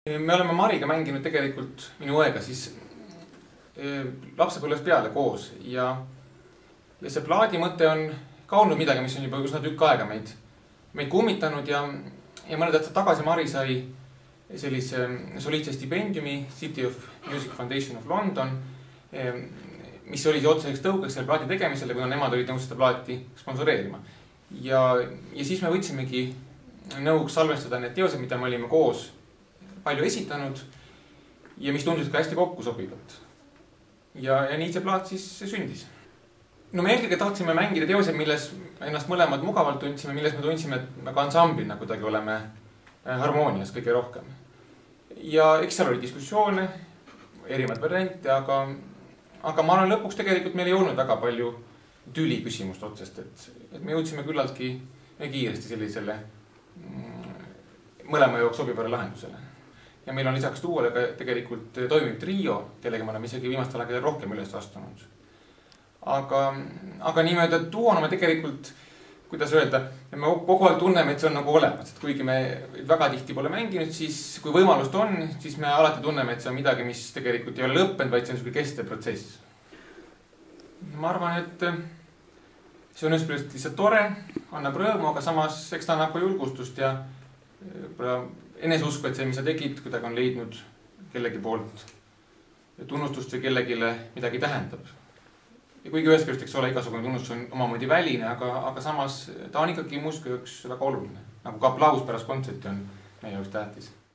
Me oleme Mariga mänginud tegelikult minu õega siis lapsepõlvest peale koos ja see plaadi mõte on ka olnud midagi, mis on juba üsna tükk aega meid kummitanud ja mõned aastad tagasi Mari sai sellise soliidse stipendiumi City of Music Foundation of London, mis oli otseseks tõukeks selle plaadi tegemisele, kuna nemad olid nõus seda plaati sponsoreerima. Ja siis me võtsimegi nõuks salvestada need teosed, mida me olime koos palju esitanud ja mis tundusid ka hästi kokku sobivat. Ja nii see plaat siis sündis. No me eelkõige tahtsime mängida teosed, milles ennast mõlemad mugavalt tundsime, milles me tundsime, et me ka ansamblina kuidagi oleme harmoonias kõige rohkem. Ja eks seal oli diskussioone, erinevad variante, aga ma arvan lõpuks tegelikult meil ei olnud väga palju tüli küsimust otsest, et me jõudsime küllaltki kiiresti sellisele mõlema jaoks sobivale lahendusele. Ja meil on lisaks duole ka tegelikult toimib trio, kellega me oleme isegi viimastel aegadel rohkem üles astunud. Aga niimoodi duona me tegelikult, kuidas öelda, me kogu aeg tunneme, et see on nagu olemas. Et kuigi me väga tihti pole mänginud, siis kui võimalust on, siis me alati tunneme, et see on midagi, mis tegelikult ei ole lõppenud, vaid see on kestev protsess. Ma arvan, et see on ühest lihtsalt tore, annab rõõmu, aga samas eks ta annab ka julgustust ja eneseusku, et see, mis sa tegid, kuidagi on leidnud kellegi poolt tunnustust või kellegile midagi tähendab. Ja kuigi ühest küljest, eks ole, igasugune tunnustus on omamoodi väline, aga samas ta on ikkagi muusika jaoks väga oluline. Nagu ka aplaus pärast kontserti on meie jaoks tähtis.